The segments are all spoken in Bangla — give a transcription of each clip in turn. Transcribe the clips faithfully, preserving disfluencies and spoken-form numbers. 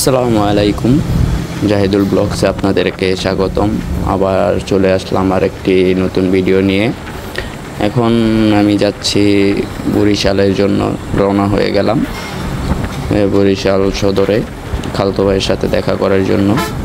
আসসালামু আলাইকুম, জাহিদুল ব্লগসে আপনাদেরকে স্বাগতম। আবার চলে আসলাম আর একটি নতুন ভিডিও নিয়ে। এখন আমি যাচ্ছি বরিশালের জন্য, রওনা হয়ে গেলাম বরিশাল সদরে খালতো ভাইয়ের সাথে দেখা করার জন্য।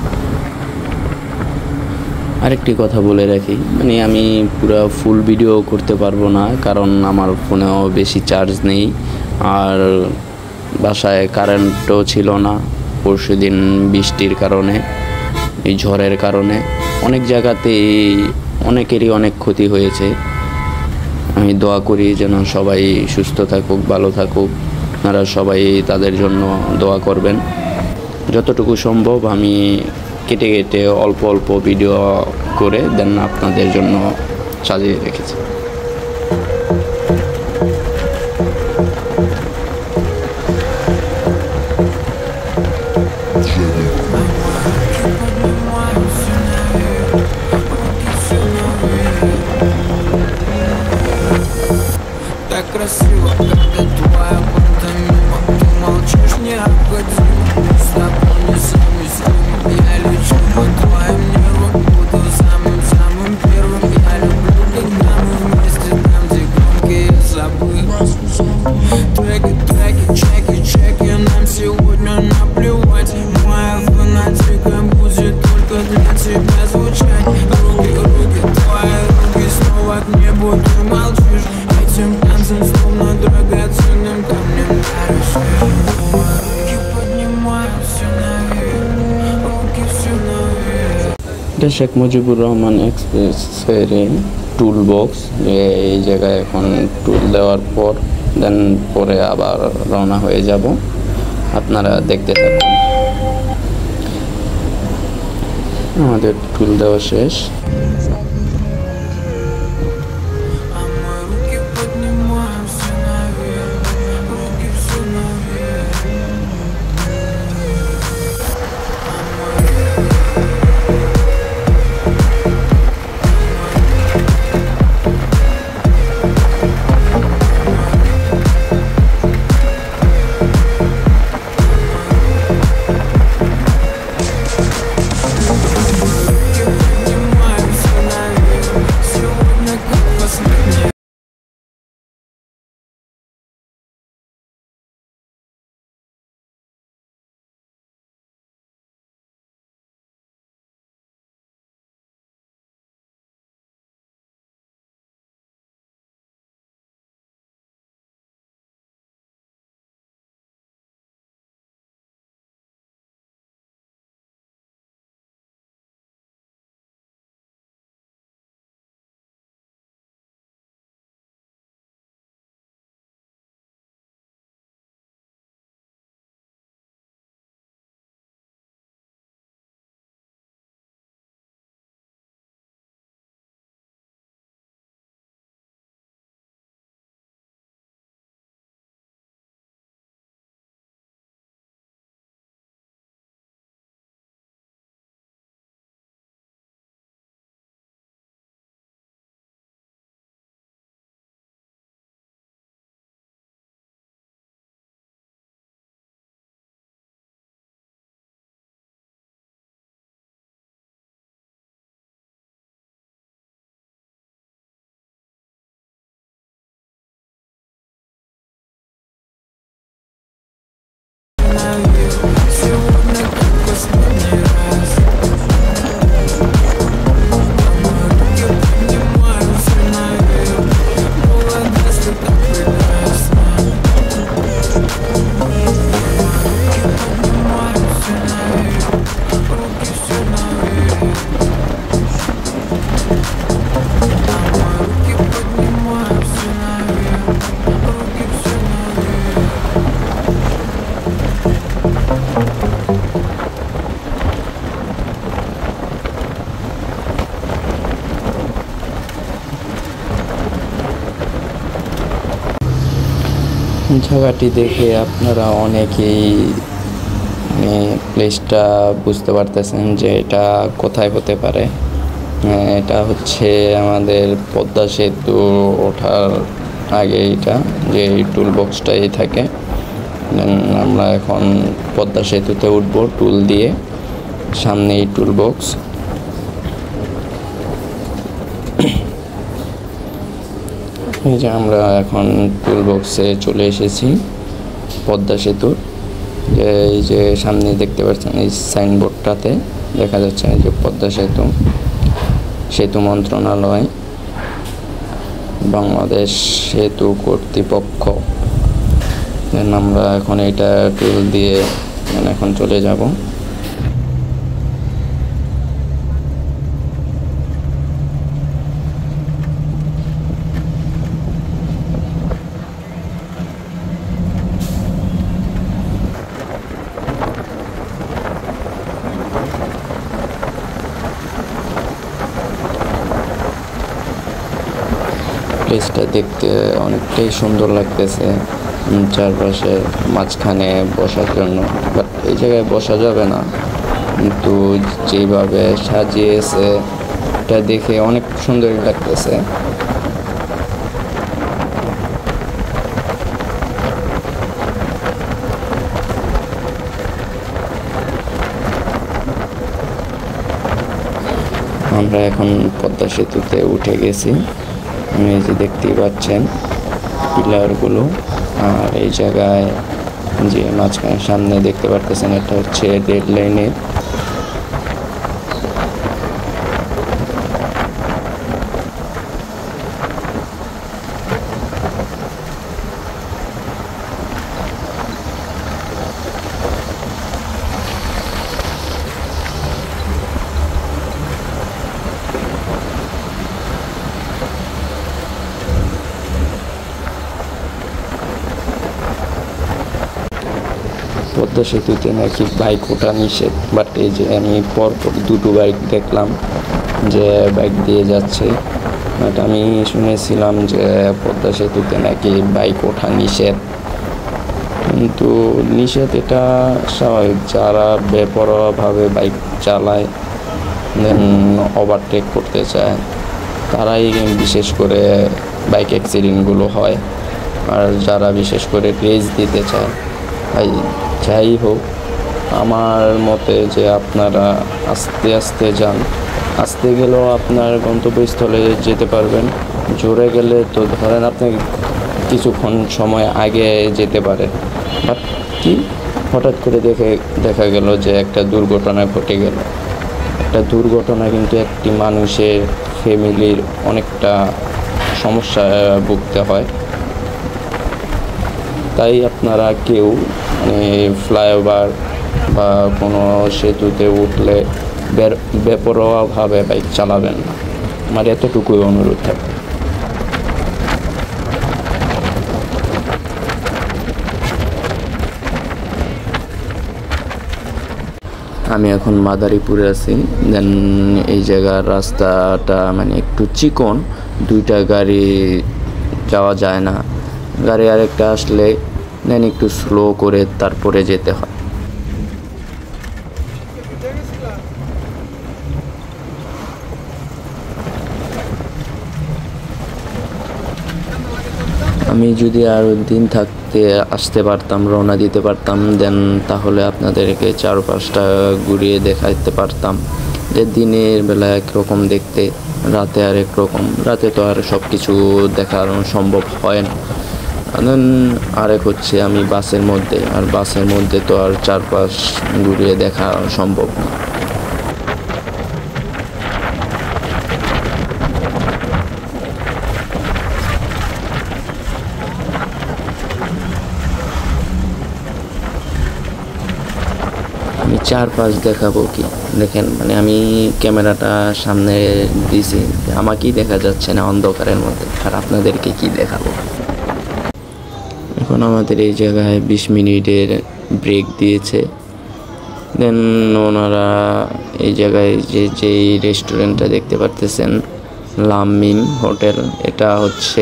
আরেকটি কথা বলে রাখি, মানে আমি পুরো ফুল ভিডিও করতে পারবো না, কারণ আমার ফোনেও বেশি চার্জ নেই, আর বাসায় কারেন্টও ছিল না পরশু দিন বৃষ্টির কারণে, এই ঝড়ের কারণে অনেক জায়গাতেই অনেকেরই অনেক ক্ষতি হয়েছে। আমি দোয়া করি যেন সবাই সুস্থ থাকুক, ভালো থাকুক। আপনারা সবাই তাদের জন্য দোয়া করবেন। যতটুকু সম্ভব আমি কেটে কেটে অল্প অল্প ভিডিও করে দেন আপনাদের জন্য সাজিয়ে রেখেছি। Так красиво, когда твоя пантомима. Ты молчишь необходимо, с тобой несовместимо. Я лечу по твоим нервам, буду самым-самым первым. Я люблю, когда мы вместе там, где громкие забыли. Треки, треки, чеки, чеки, нам сегодня наплевать. Моя фанатика будет только для тебя звучать. Руки, руки, твои руки, снова к небу ты молчишь. Этим танцем, словно драгоценным камнем руки поднимаются наверх, руки все наверх. এটা শেখ মুজিবুর রহমান এক্সপ্রেসের টুল বক্স। এই জায়গায় এখন টুল দেওয়ার পর দেন পরে আবার রওনা হয়ে যাব। আপনারা দেখতে থাকুন। আমাদের টুল দেওয়া শেষ। জায়গাটি দেখে আপনারা অনেকেই প্লেসটা বুঝতে পারতেছেন যে এটা কোথায় হতে পারে। এটা হচ্ছে আমাদের পদ্মা সেতু ওঠার আগে, এটা যে টুল বক্সটাই থাকে আমরা এখন পদ্মা সেতুতে উঠবো টুল দিয়ে, সামনে এই টুল বক্স। এই যে আমরা এখন টুল বক্সে চলে এসেছি পদ্মা সেতুর। যে এই যে সামনে দেখতে পাচ্ছেন এই সাইনবোর্ডটাতে দেখা যাচ্ছে এই যে পদ্মা সেতু, সেতু মন্ত্রণালয়, বাংলাদেশ সেতু কর্তৃপক্ষ। দেন আমরা এখন এটা টুল দিয়ে এখন চলে যাব। প্লেসটা দেখতে অনেকটাই সুন্দর লাগতেছে, চারপাশে মাঝখানে বসার জন্য, বাট এই জায়গায় বসা যাবে না, কিন্তু যেভাবে সাজিয়েছে এটা দেখে অনেক সুন্দর লাগতেছে। আমরা এখন পদ্মা সেতুতে উঠে গেছি, এই যে দেখতেই পাচ্ছেন পিলারগুলো। আর এই জায়গায় যে মাঝখানে সামনে দেখতে পারতেছেন এটা হচ্ছে রেল লাইনের। পদ্মা সেতুতে নাকি বাইক ওঠা নিষেধ, বাট এই যে আমি পরপর দুটো বাইক দেখলাম যে বাইক দিয়ে যাচ্ছে, বাট আমি শুনেছিলাম যে পদ্মা সেতুতে নাকি বাইক ওঠা নিষেধ। কিন্তু নিষেধ এটা স্বাভাবিক, যারা বেপরোয়াভাবে বাইক চালায় দেন ওভারটেক করতে চায় তারাই বিশেষ করে বাইক অ্যাক্সিডেন্টগুলো হয়। আর যারা বিশেষ করে রেস দিতে চায়, তাই যাই হোক আমার মতে যে আপনারা আস্তে আস্তে যান, আস্তে গেলেও আপনার গন্তব্যস্থলে যেতে পারবেন, জোরে গেলে তো ধরেন আপনি কিছুক্ষণ সময় আগে যেতে পারে, বাট কি হঠাৎ করে দেখে দেখা গেল যে একটা দুর্ঘটনা ঘটে গেল। একটা দুর্ঘটনা কিন্তু একটি মানুষের ফ্যামিলির অনেকটা সমস্যা ভুগতে হয়। তাই আপনারা কেউ মানে ফ্লাইওভার বা কোনো সেতুতে উঠলে বেপরোয়াভাবে বাইক চালাবেন না, আমার এতটুকুই অনুরোধ থাকবে। আমি এখন মাদারীপুরে আছি। দেন এই জায়গার রাস্তাটা মানে একটু চিকন, দুইটা গাড়ি যাওয়া যায় না, গাড়ি আরেকটা আসলে দেন একটু স্লো করে তারপরে যেতে হয়। আমি যদি আরও দিন থাকতে আসতে পারতাম, রওনা দিতে পারতাম, দেন তাহলে আপনাদেরকে চার পাঁচটা ঘুরিয়ে দেখাতে পারতাম যে দিনের বেলা একরকম দেখতে, রাতে আরেক রকম। রাতে তো আর সব কিছু দেখানো সম্ভব হয় না। দেন আরেক হচ্ছে আমি বাসের মধ্যে, আর বাসের মধ্যে তো আর চারপাশ ঘুরিয়ে দেখা সম্ভব না। আমি চারপাশ দেখাবো কি দেখেন, মানে আমি ক্যামেরাটা সামনে দিয়েছি, আমাকেই দেখা যাচ্ছে না অন্ধকারের মধ্যে, আর আপনাদেরকে কি দেখাবো। এখন আমাদের এই জায়গায় বিশ মিনিটের ব্রেক দিয়েছে। দেন ওনারা এই জায়গায় যে যেই রেস্টুরেন্টটা দেখতে পারতেছেন লামিম হোটেল, এটা হচ্ছে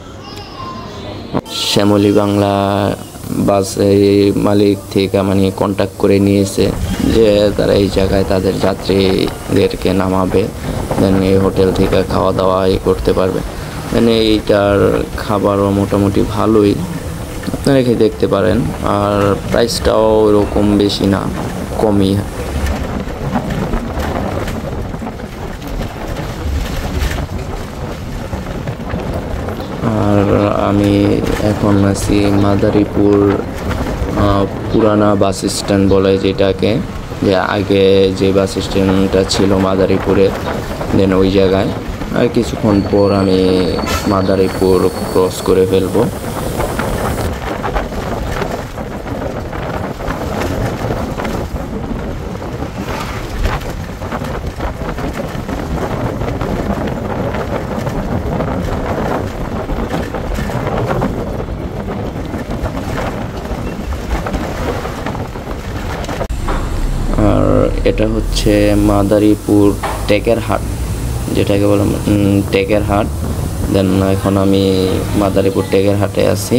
শ্যামলী বাংলা বাস মালিক থেকে মানে কন্ট্যাক্ট করে নিয়েছে যে তারা এই জায়গায় তাদের যাত্রীদেরকে নামাবে, দেন এই হোটেল থেকে খাওয়া দাওয়া করতে পারবে। মানে এইটার খাবারও মোটামুটি ভালোই, আপনারা খেয়ে দেখতে পারেন। আর প্রাইসটাও ওরকম বেশি না, কমই। আর আমি এখন আছি মাদারীপুর পুরানা বাস স্ট্যান্ড বলে যেটাকে, যে আগে যে বাস স্ট্যান্ডটা ছিল মাদারীপুরে, দেন ওই জায়গায়। আর কিছুক্ষণ পর আমি মাদারীপুর ক্রস করে ফেলবো। আর এটা হচ্ছে মাদারীপুর টেকের হাট, যেটাকে বলে টেকের হাট। দেন এখন আমি মাদারীপুর টেকের হাটে আছি।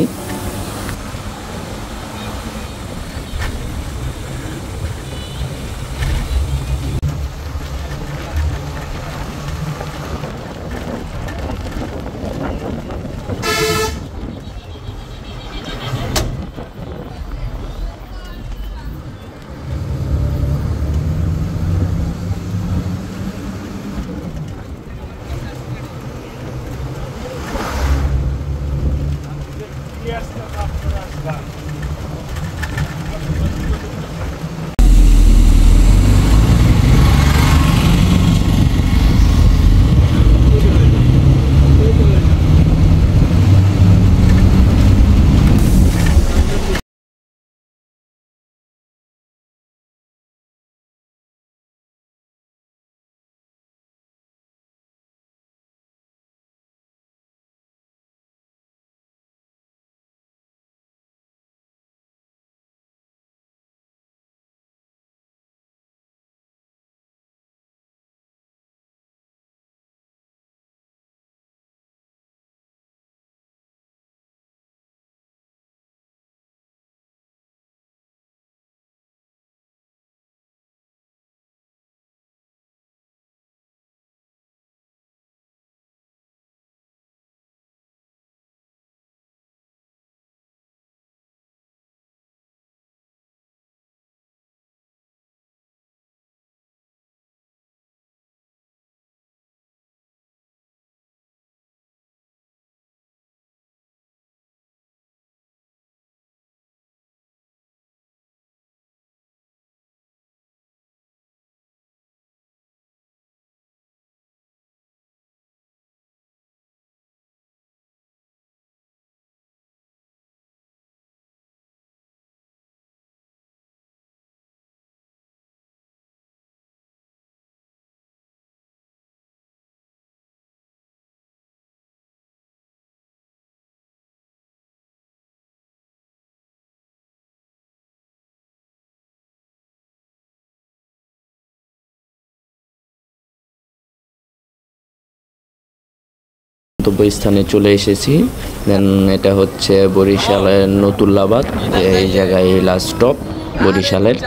গন্তব্যস্থানে চলে এসেছি। দেন এটা হচ্ছে বরিশালের নতুল্লাবাদ, এই জায়গায় লাস্ট স্টপ বরিশালের।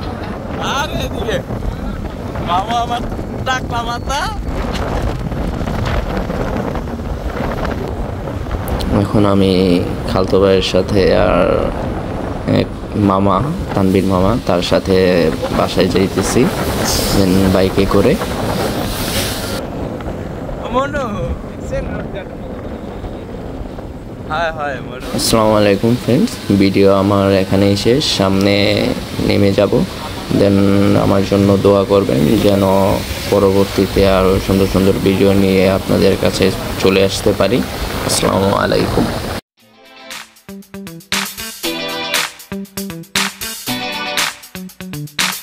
এখন আমি খালতো ভাইয়ের সাথে আর এক মামা, তানবীর মামা, তার সাথে বাসায় যাইতেছি দেন বাইকে করে। আসসালামু আলাইকুম ফ্রেন্ডস, ভিডিও আমার এখানেই শেষ। সামনে নেমে যাব, দেন আমার জন্য দোয়া করবেন যেন পরবর্তীতে আরও সুন্দর সুন্দর ভিডিও নিয়ে আপনাদের কাছে চলে আসতে পারি। আসসালামু আলাইকুম।